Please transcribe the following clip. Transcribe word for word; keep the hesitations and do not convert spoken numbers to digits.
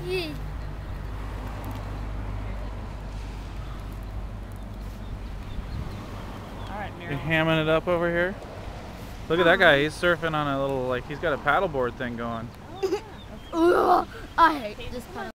Yeah. All right, You Mary. hamming it up over here? Look at that guy. He's surfing on a little, like, he's got a paddleboard thing going. Oh, yeah. Okay. I hate this kind of